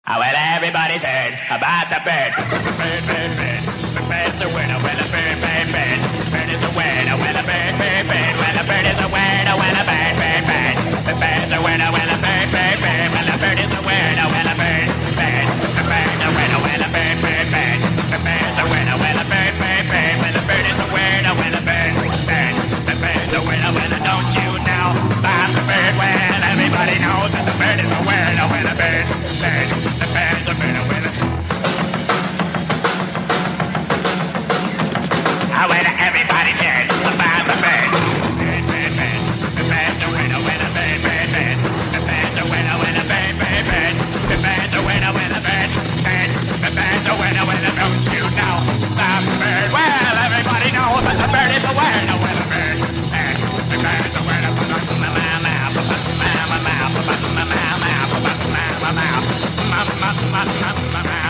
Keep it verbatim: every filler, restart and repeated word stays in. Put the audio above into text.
Oh, well, everybody's heard about the bird. Bird, bird, bird. The bird's a winner. Well, a bird, bird, bird. Bird is a winner. Well, a bird, bird, bird. Well, a bird is a winner. Well, a bird, bird, bird. The bird's a winner. Well, a bird, bird, bird. Well, a bird is a winner. Well, a bird, bird. The bird's a winner. Well, a bird, bird, bird. The bird's a winner. Well, a bird, bird, bird. Well, a bird is a winner. Well, a bird, bird. The bird's a winner. Well, don't you know about the bird? Well, everybody knows that the bird is a winner. Well, a bird, bird. The bird's a winner. Well, oh, well, everybody's heard about the bird. Bird, bird, bird. The bird's a winner. Well, a bird, bird, bird. The bird's a winner. Well, a bird, bird, bird. The bird's a winner. Well, a bird, bird. The bird's a winner. Well, don't you know the bird? Well, everybody knows that the bird is a winner. Well, a bird, bird. The bird's a winner. Ma ma ma ma ma ma ma ma ma ma ma ma ma ma ma ma ma ma